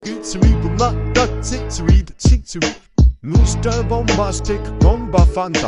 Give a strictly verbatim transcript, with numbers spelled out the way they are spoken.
Glittery på matta, glittery, glittery. Moster bombastic, bomba fanta.